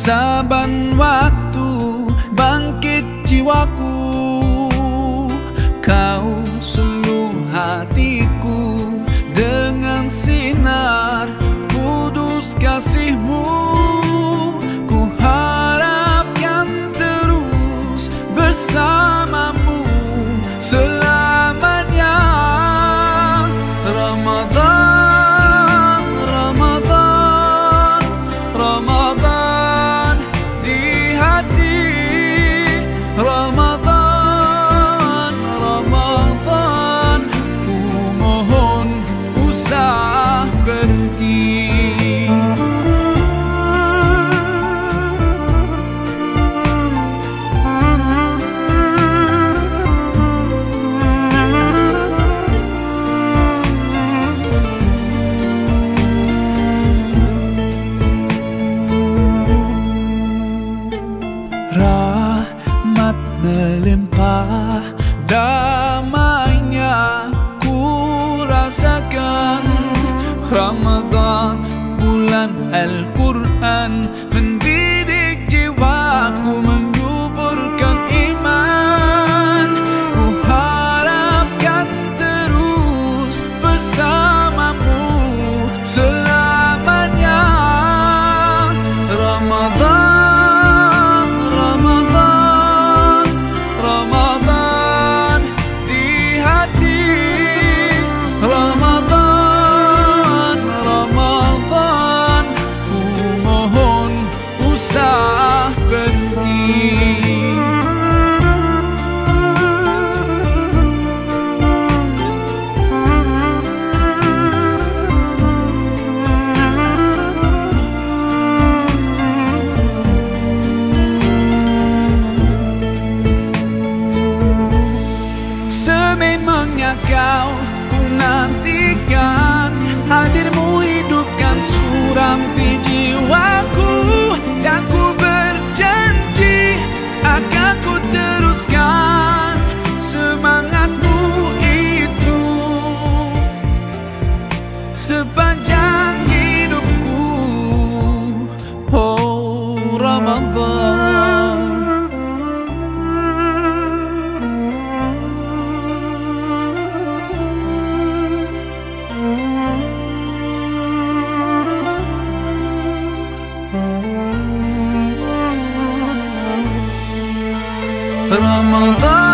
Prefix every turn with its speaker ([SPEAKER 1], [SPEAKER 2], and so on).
[SPEAKER 1] Saban waktu bangkit jiwaku, kau suluh hatiku dengan sinar kudus kasih-Mu. Ku harapkan terus bersama-Mu selamanya. Ramadan, Ramadan, Ramadan di hati. Ramadan, Ramadan, ku mohon usah pergi. Rahmat melimpah, damainya ku rasakan. Ramadan, bulan Al-Quran, mendidik jiwaku, menyuburkan iman. Ku harapkan terus bersama-Mu selamanya. Ramadan, Ramadan, Ramadan di hati. Ramadan, Ramadan, ku mohon usah pergi. Sememangnya kau ku nantikan, hadir-Mu hidupkan surampi jiwaku. Dan ku berjanji akan ku teruskan semangat-Mu itu sepanjang hidupku. Oh Ramadan, Ramadan.